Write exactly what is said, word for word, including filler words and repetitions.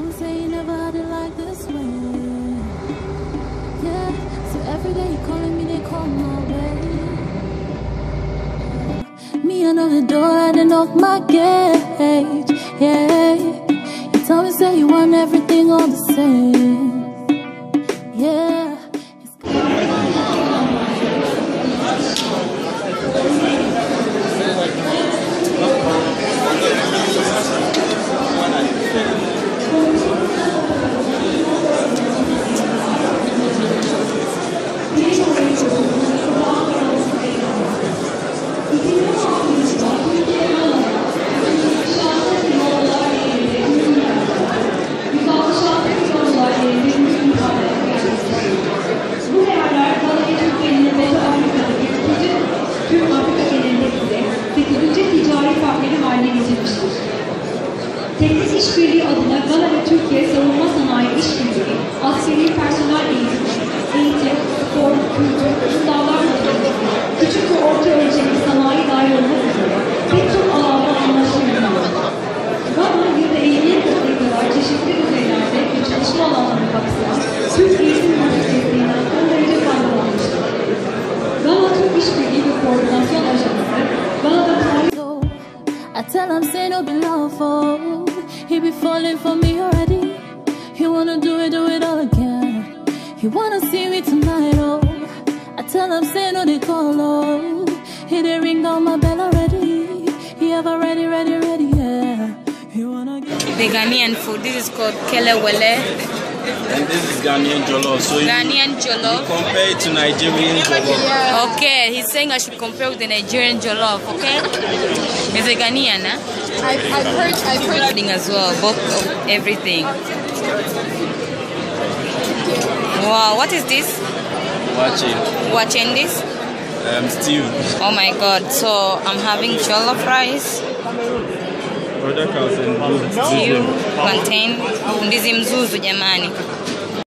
People say you never had it like this way. Yeah, so every day you calling me, they call my way. Me, I know the door, I didn't knock my gate. Yeah, you tell me, say you want everything all the same. Yeah. Teknik işbirliği adına Gala ve Türkiye Savunma Sanayi İşbirliği, askeri personel eğitimi, eğitim, spor, kültür, gıdalar hizmeti, küçük ve orta ölçekli sanayi dahil olmak üzere pek çok alanda anlaşma yapıyor. Gala yılda elliye kadar çeşitli düzeylerde ve çalışma alanlarına kapsayan Türk eğitim mühendisliğinden son derece faydalanmıştır. Gala Türk İşbirliği ve Koordinasyon Ajansı, Gala'da tarih... I tell him, say no be lawful. He be falling for me already. He wanna do it, do it all again. He wanna see me tonight, oh. I tell him, say no, they call, oh. He they ring down my bell already. He ever ready, ready, ready, yeah. He wanna get the Ghanaian food. This is called kelewele. And this is Ghanaian jollof. So Ghanaian jollof. You compare it to Nigerian jollof. Okay, he's saying I should compare with the Nigerian jollof. Okay, it's a Ghanaian, huh? I've, I've heard, I've heard Thing as well, both of everything. Wow, what is this? Watching. Watching this? Um, stew. Oh my God! So I'm having jollof rice. Product house and Stew, plantain, ndizi mzuzu jamani.